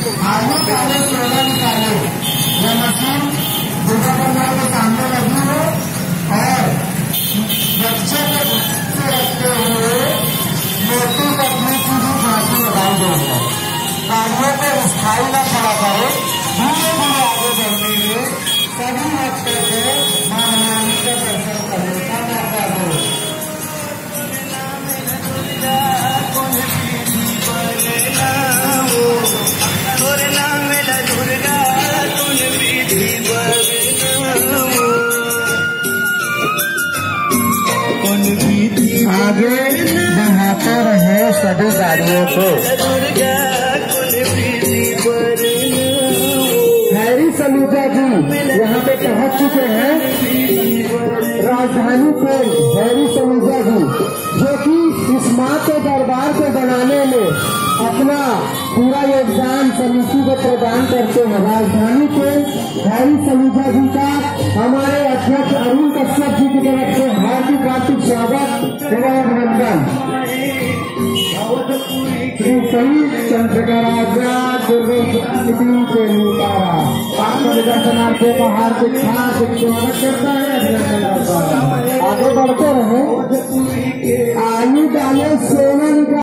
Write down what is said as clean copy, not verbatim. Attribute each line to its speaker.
Speaker 1: आलू डाले सोना निकाले। यह मशीन दुर्गा पंडाल के सामने लगी है और बच्चे के बच्चे रखते हुए मोटी पतली की भी झांकी लगाई गई है। कार्यों को स्थायी न खड़ा करे, धीरे धीरे आगे बढ़ने में सभी भक्तों को मां रानी का दर्शन करने का मौका हो। आगे बढ़ाते रहे सभी गाड़ियों को। हैरी सलूजा जी यहाँ पे पहुँच चुके हैं। राजधानी के हैरी सलूजा जी जो कि इस माँ के दरबार को बनाने में अपना पूरा योगदान समिति को प्रदान करते हैं। राजधानी के हैरी सलूजा जी का हमारे अध्यक्ष अरुण कश्यप जी की तरफ से हार्दिक हार्दिक स्वागत एवं अभिनंदन। श्री शहीद चंद्रकराजा दुर्गति के उतारा आपका दर्शनार्थियों का हार्दिक हार्दिक स्वागत करता है, अभिनंदन करता है। आगे बढ़ते रहे। आलू डाले सोना